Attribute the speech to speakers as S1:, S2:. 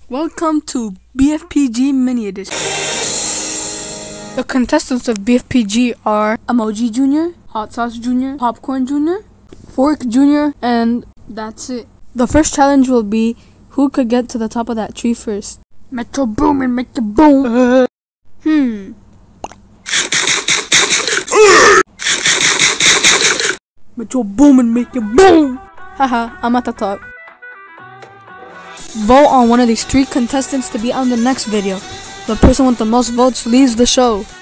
S1: Welcome to BFPG Mini Edition. The contestants of BFPG are Emoji Jr., Hot Sauce Jr., Popcorn Jr., Fork Jr., and that's it. The first challenge will be who could get to the top of that tree first. Metro Boom and make it boom. Metro Boom and make it boom. Haha, I'm at the top. Vote on one of these 3 contestants to be on the next video. The person with the most votes leaves the show.